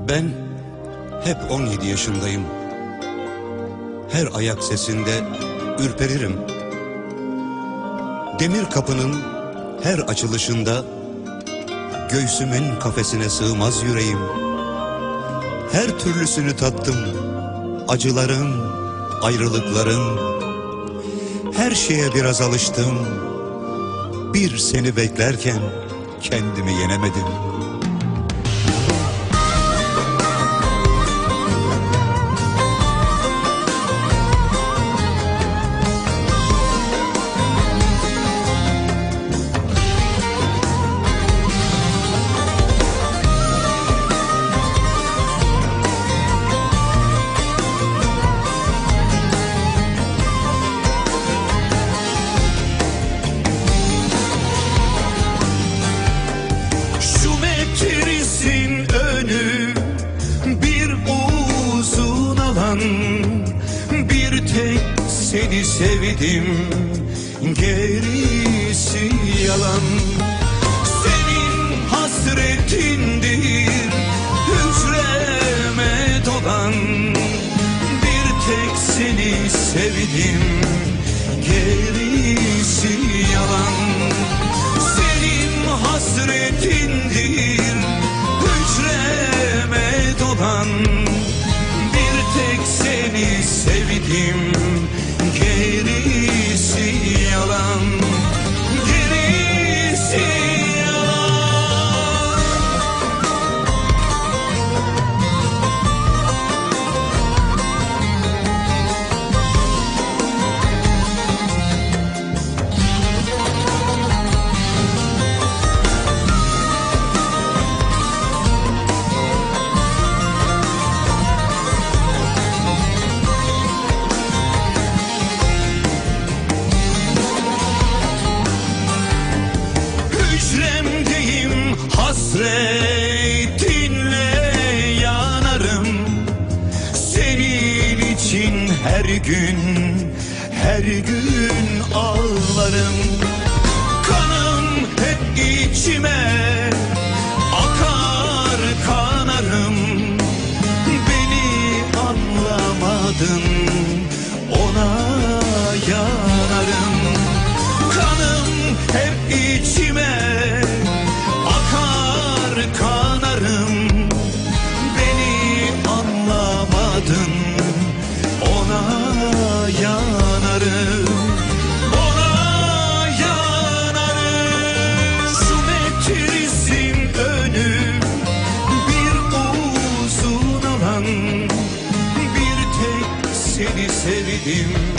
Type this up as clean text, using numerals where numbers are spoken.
Ben hep 17 yaşındayım. Her ayak sesinde ürperirim. Demir kapının her açılışında göğsümün kafesine sığmaz yüreğim. Her türlüsünü tattım, acıların, ayrılıkların. Her şeye biraz alıştım. Bir seni beklerken kendimi yenemedim. Bir tek seni sevdim, gerisi yalan. Senin hasretindir hücreme dolan. Bir tek seni sevdim, gerisi yalan. Senin hasretindir hücreme dolan. Seni sevdim, gerisi yalan, gerisi yalan. Hasretinle yanarım. Senin için her gün ağlarım. Kanım hep içime akar, kanarım. Beni anlamadın, ona yanarım. Kanım hep içime kanarım, beni anlamadın, ona yanarım, ona yanarım. Şu metrizin önü bir uzun alan, bir tek seni sevdim.